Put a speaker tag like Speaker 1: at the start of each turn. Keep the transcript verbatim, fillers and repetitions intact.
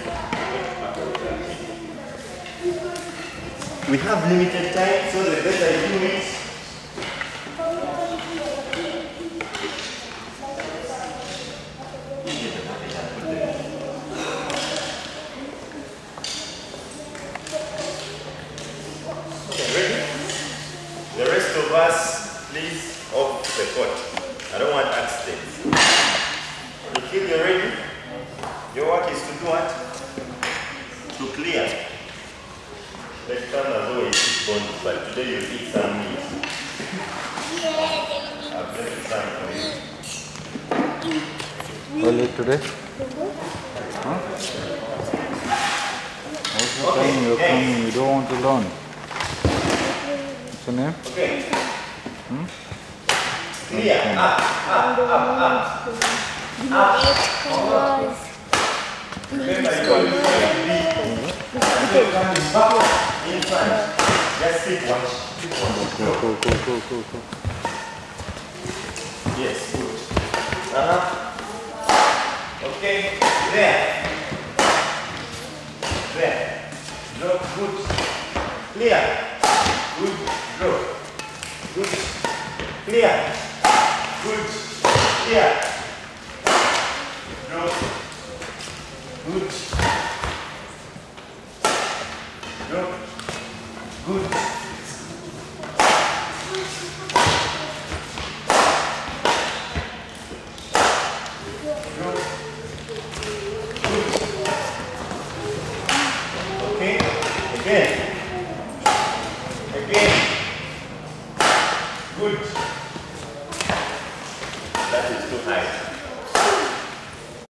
Speaker 1: We have limited time, so the better you do it. Okay, ready? The rest of us, please, off the court. I don't want accidents. You feel you're ready? Your work is to do what? To clear. Next time as always eat bones, but today you eat some meat. I've left some for you.
Speaker 2: Early today? Huh? What's the
Speaker 1: Okay,
Speaker 2: time you're
Speaker 1: hey.
Speaker 2: coming? You don't want to learn. What's your name?
Speaker 1: Okay.
Speaker 2: Hmm?
Speaker 1: Clear. Up, up, up, up. Up. Remember, you are going to be coming back in front. Just sit one. Sit one.
Speaker 2: Go, go, go, go, go, go.
Speaker 1: Yes, good. Uh-huh. Okay, there. There. Drop, good. Clear. Good. Drop. Good. Clear. Good. Clear. Drop. Good.